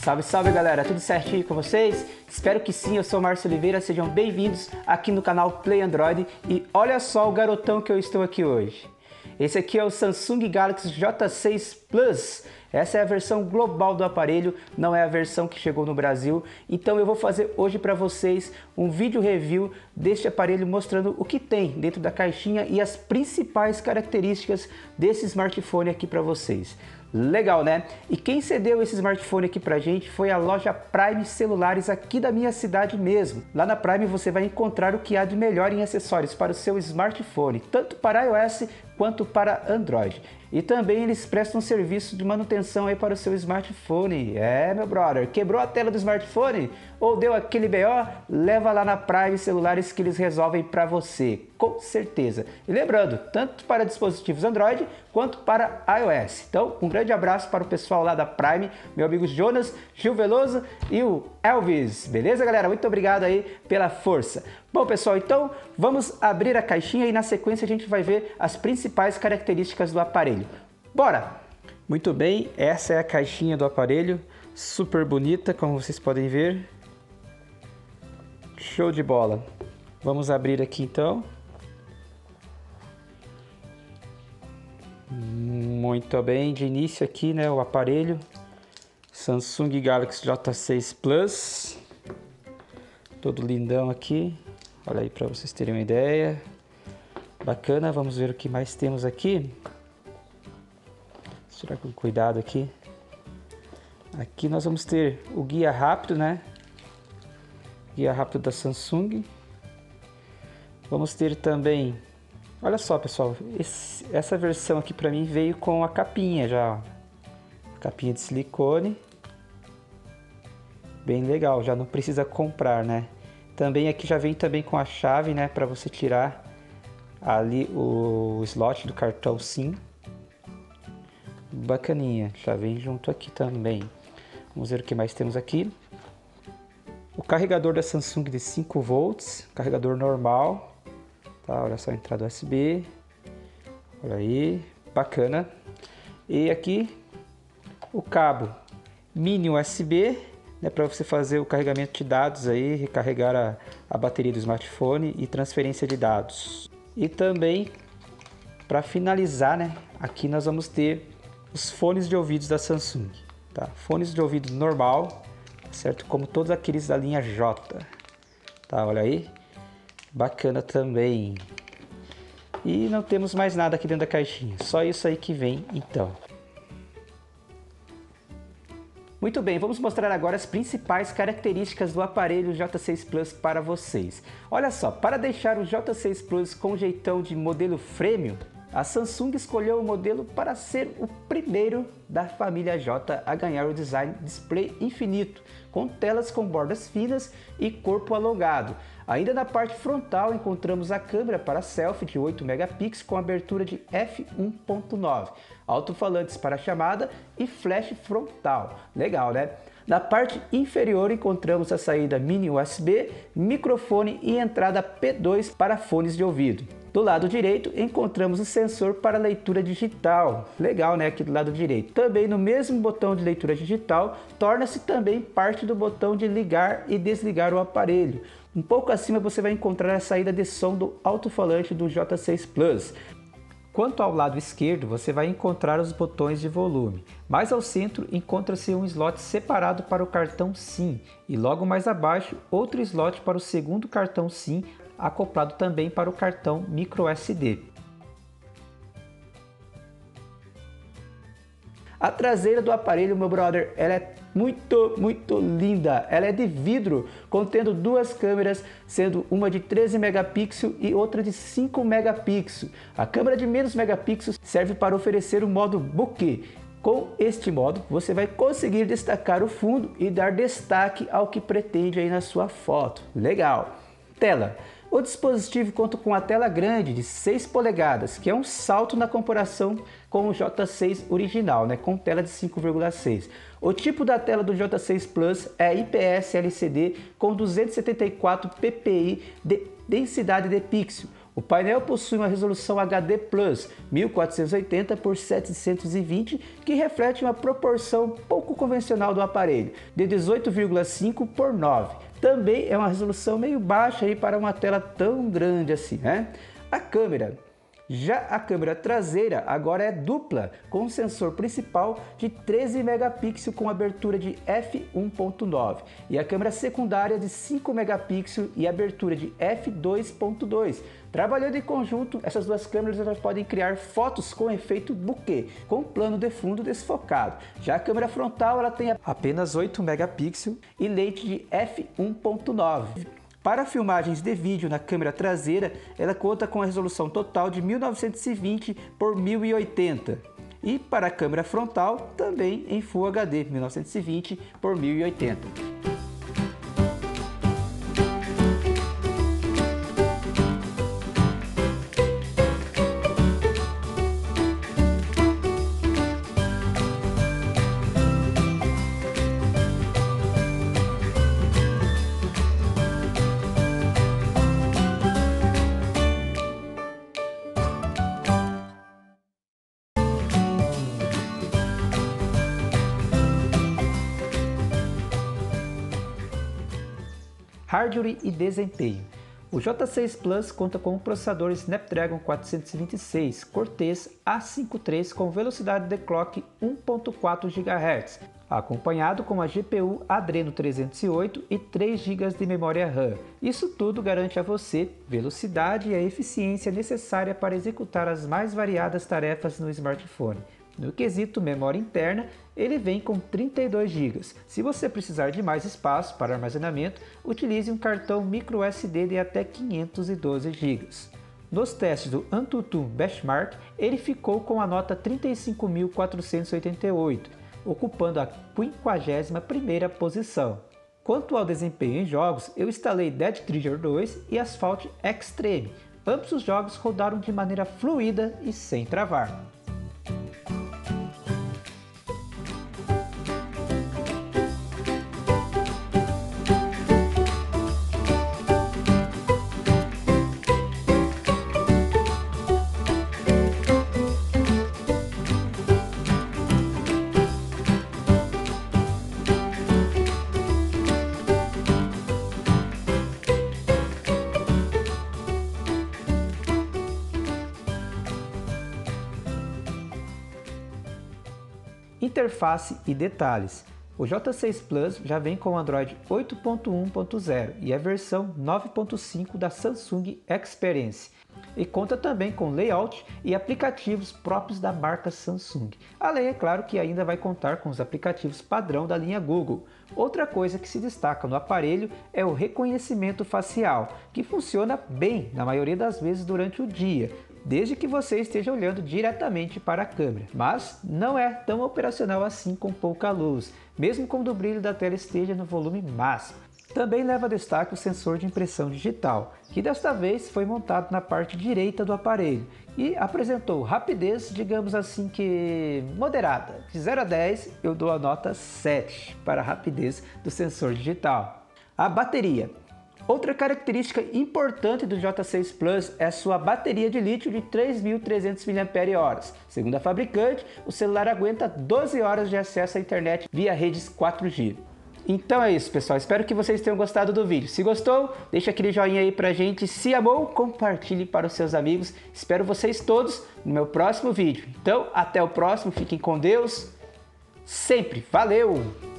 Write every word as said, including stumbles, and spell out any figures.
Salve, salve galera, tudo certinho com vocês? Espero que sim, eu sou o Márcio Oliveira, sejam bem-vindos aqui no canal Play Android e olha só o garotão que eu estou aqui hoje. Esse aqui é o Samsung Galaxy J seis Plus. Essa é a versão global do aparelho, não é a versão que chegou no Brasil. Então eu vou fazer hoje para vocês um vídeo review deste aparelho mostrando o que tem dentro da caixinha e as principais características desse smartphone aqui para vocês. Legal, né? E quem cedeu esse smartphone aqui pra gente foi a loja Prime Celulares aqui da minha cidade mesmo. Lá na Prime você vai encontrar o que há de melhor em acessórios para o seu smartphone, tanto para iOS quanto para Android. E também eles prestam serviço de manutenção aí para o seu smartphone. É, meu brother, quebrou a tela do smartphone ou deu aquele B O? Leva lá na Prime Celulares que eles resolvem para você, com certeza. E lembrando, tanto para dispositivos Android quanto para iOS. Então, um grande abraço para o pessoal lá da Prime, meu amigo Jonas, Gil Veloso e o Elvis. Beleza, galera? Muito obrigado aí pela força. Bom, pessoal, então vamos abrir a caixinha e na sequência a gente vai ver as principais características do aparelho. Bora! Muito bem, essa é a caixinha do aparelho, super bonita, como vocês podem ver. Show de bola! Vamos abrir aqui então. Muito bem, de início aqui, né, o aparelho Samsung Galaxy J seis Plus, todo lindão aqui. Olha aí para vocês terem uma ideia. Bacana, vamos ver o que mais temos aqui. Vou tirar com cuidado aqui. Aqui nós vamos ter o guia rápido, né? Guia rápido da Samsung. Vamos ter também, olha só pessoal, esse, essa versão aqui para mim veio com a capinha já. A capinha de silicone. Bem legal, já não precisa comprar, né? Também aqui já vem também com a chave, né, para você tirar ali o slot do cartão SIM. Bacaninha, já vem junto aqui também. Vamos ver o que mais temos aqui. O carregador da Samsung de cinco volts, carregador normal. Tá, olha só a entrada U S B. Olha aí, bacana. E aqui o cabo mini U S B. Né, para você fazer o carregamento de dados aí, recarregar a, a bateria do smartphone e transferência de dados. E também, para finalizar, né, aqui nós vamos ter os fones de ouvidos da Samsung, tá? Fones de ouvido normal, certo? Como todos aqueles da linha J, tá? Olha aí, bacana também. E não temos mais nada aqui dentro da caixinha, só isso aí que vem então. Muito bem, vamos mostrar agora as principais características do aparelho J seis Plus para vocês. Olha só, para deixar o J seis Plus com jeitão de modelo freemium, a Samsung escolheu o modelo para ser o primeiro da família J a ganhar o design display infinito, com telas com bordas finas e corpo alongado. Ainda na parte frontal encontramos a câmera para selfie de oito megapixels com abertura de f um ponto nove, alto-falantes para chamada e flash frontal. Legal, né? Na parte inferior encontramos a saída mini U S B, microfone e entrada P dois para fones de ouvido. Do lado direito encontramos o sensor para leitura digital. Legal, né? Aqui do lado direito. Também no mesmo botão de leitura digital, torna-se também parte do botão de ligar e desligar o aparelho. Um pouco acima você vai encontrar a saída de som do alto-falante do J seis Plus. Quanto ao lado esquerdo, você vai encontrar os botões de volume. Mais ao centro encontra-se um slot separado para o cartão SIM e logo mais abaixo outro slot para o segundo cartão SIM, acoplado também para o cartão micro S D. A traseira do aparelho, meu brother, ela é muito, muito linda. Ela é de vidro, contendo duas câmeras, sendo uma de treze megapixels e outra de cinco megapixels. A câmera de menos megapixels serve para oferecer o modo bokeh. Com este modo, você vai conseguir destacar o fundo e dar destaque ao que pretende aí na sua foto. Legal! Tela. O dispositivo conta com a tela grande de seis polegadas, que é um salto na comparação com o J seis original, né, com tela de cinco vírgula seis. O tipo da tela do J seis Plus é I P S L C D com duzentos e setenta e quatro p p i de densidade de pixel. O painel possui uma resolução H D Plus mil quatrocentos e oitenta por setecentos e vinte, que reflete uma proporção pouco convencional do aparelho, de dezoito vírgula cinco por nove. Também é uma resolução meio baixa aí para uma tela tão grande assim, né? A câmera. Já a câmera traseira agora é dupla, com um sensor principal de treze megapixels com abertura de f um ponto nove e a câmera secundária de cinco megapixels e abertura de f dois ponto dois. Trabalhando em conjunto, essas duas câmeras elas podem criar fotos com efeito bokeh, com plano de fundo desfocado. Já a câmera frontal ela tem apenas oito megapixels e lente de f um ponto nove. Para filmagens de vídeo na câmera traseira, ela conta com a resolução total de mil novecentos e vinte por mil e oitenta. E para a câmera frontal, também em Full H D, mil novecentos e vinte por mil e oitenta. Hardware e desempenho. O J seis Plus conta com um processador Snapdragon quatrocentos e vinte e seis Cortex A cinquenta e três com velocidade de clock um ponto quatro gigahertz, acompanhado com a G P U Adreno trezentos e oito e três gigas de memória RAM. Isso tudo garante a você velocidade e a eficiência necessária para executar as mais variadas tarefas no smartphone. No quesito memória interna, ele vem com trinta e dois gigas. Se você precisar de mais espaço para armazenamento, utilize um cartão micro S D de até quinhentos e doze gigas. Nos testes do AnTuTu Benchmark, ele ficou com a nota trinta e cinco mil quatrocentos e oitenta e oito, ocupando a quinquagésima primeira posição. Quanto ao desempenho em jogos, eu instalei Dead Trigger dois e Asphalt Extreme. Ambos os jogos rodaram de maneira fluida e sem travar. Interface e detalhes. O J seis Plus já vem com o Android oito ponto um ponto zero e a versão nove ponto cinco da Samsung Experience, e conta também com layout e aplicativos próprios da marca Samsung. Além, é claro, que ainda vai contar com os aplicativos padrão da linha Google. Outra coisa que se destaca no aparelho é o reconhecimento facial, que funciona bem na maioria das vezes durante o dia, desde que você esteja olhando diretamente para a câmera, mas não é tão operacional assim com pouca luz, mesmo quando o brilho da tela esteja no volume máximo. Também leva a destaque o sensor de impressão digital, que desta vez foi montado na parte direita do aparelho e apresentou rapidez, digamos assim, que moderada. De zero a dez eu dou a nota sete para a rapidez do sensor digital. A bateria. Outra característica importante do J seis Plus é a sua bateria de lítio de três mil e trezentos miliampères-hora. Segundo a fabricante, o celular aguenta doze horas de acesso à internet via redes quatro G. Então é isso, pessoal. Espero que vocês tenham gostado do vídeo. Se gostou, deixa aquele joinha aí pra gente. Se amou, compartilhe para os seus amigos. Espero vocês todos no meu próximo vídeo. Então, até o próximo. Fiquem com Deus. Sempre. Valeu!